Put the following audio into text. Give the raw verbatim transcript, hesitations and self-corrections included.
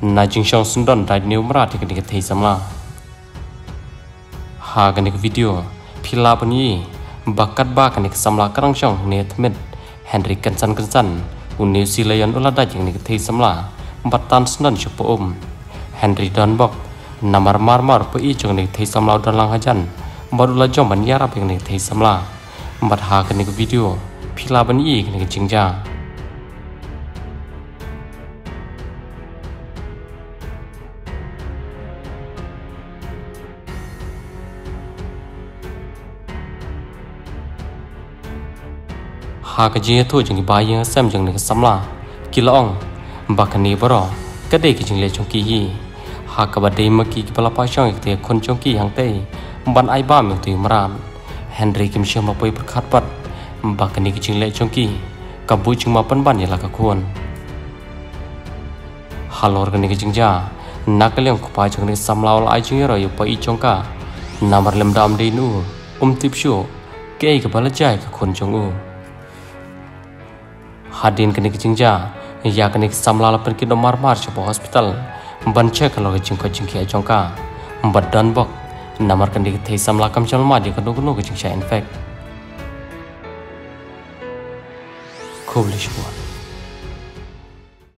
na jing shong sundon right new mara ti kini thei samla ha kani video phila pani bakat ba kani samla karang shong ne thmet Henry kansan kansan u New Zealand ulada jing ni thei samla batan sundon chupo um Henry Donbok namar marmar pe i jong ni thei samla dan lang hajan badula jong ban yara pe ni thei samla bat ha kani video phila pani kani jingja ha ka jing thu jing ba yang sam jing ni samla kilong bakani baro ka de ki jing le chong ki hi ha ka ba de ma ki pala pa chong te khon chong ki hang te ban ai ba mi tu maram Henry kim sham ma poi prakhat pat bakani ki jing le chong ki ka bu jing ma pan ban ya la ka khon halor ka ni ki jing ja nakaleng ko pa jing ni samla wal ai jing ro yu pa i chong ka namar lem dam de nu um tip shu ke ka bala jai ka khon chong u hadin kini kicingja ya kini samla lapan kino marmar coba hospital banca kalau kicing kicing kia jongka badan bok namar kini thei samla kam chalma di kado kano kicing infect khub lish